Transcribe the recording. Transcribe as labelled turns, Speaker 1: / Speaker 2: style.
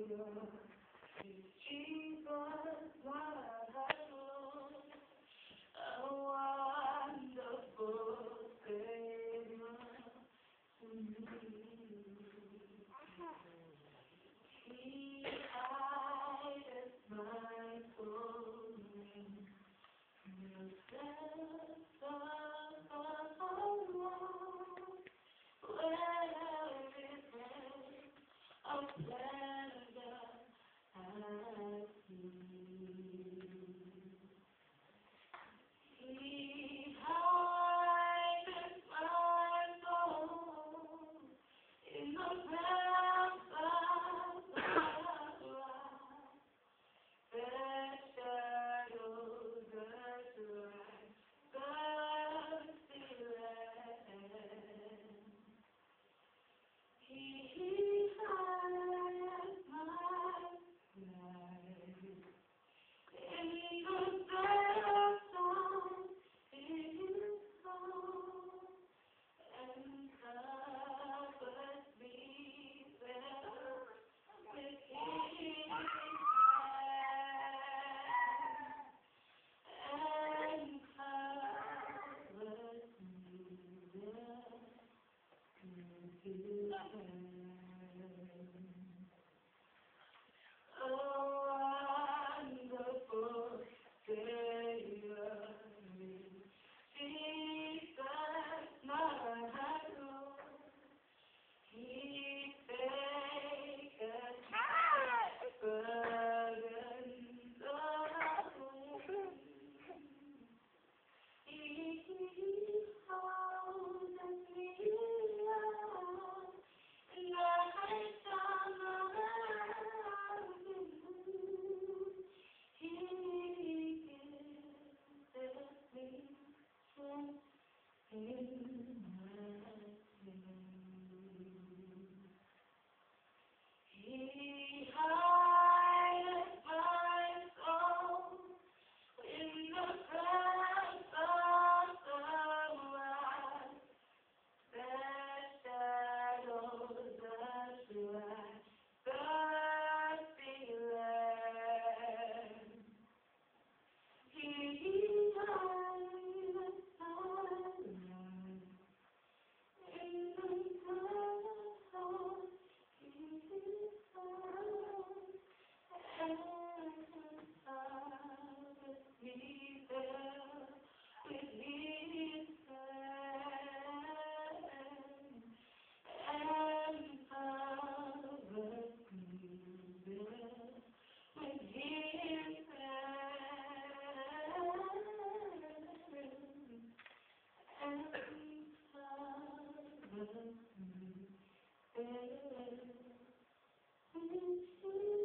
Speaker 1: Jesus, my Lord, a wonderful Savior to me. He hideth my soul in the depths of the Lord, where everything of pleasure I see. He hideth my soul in the depths of the light. Their shadows that rise, thirsty land. He hideth my life in the depths of His soul, and covers me there with His hand, and covers me there with His hand. A wonderful Savior, Jesus, my Lord. He taketh burdens away. He holds me up, light on the mountain. He giveth me strength in my pain. He hideth my soul in the depths of the light. Their shadows that rise, thirsty land. He hideth my life in the depths of His soul, and covers me there with His hand, and covers me there with His hand, and covers me there with His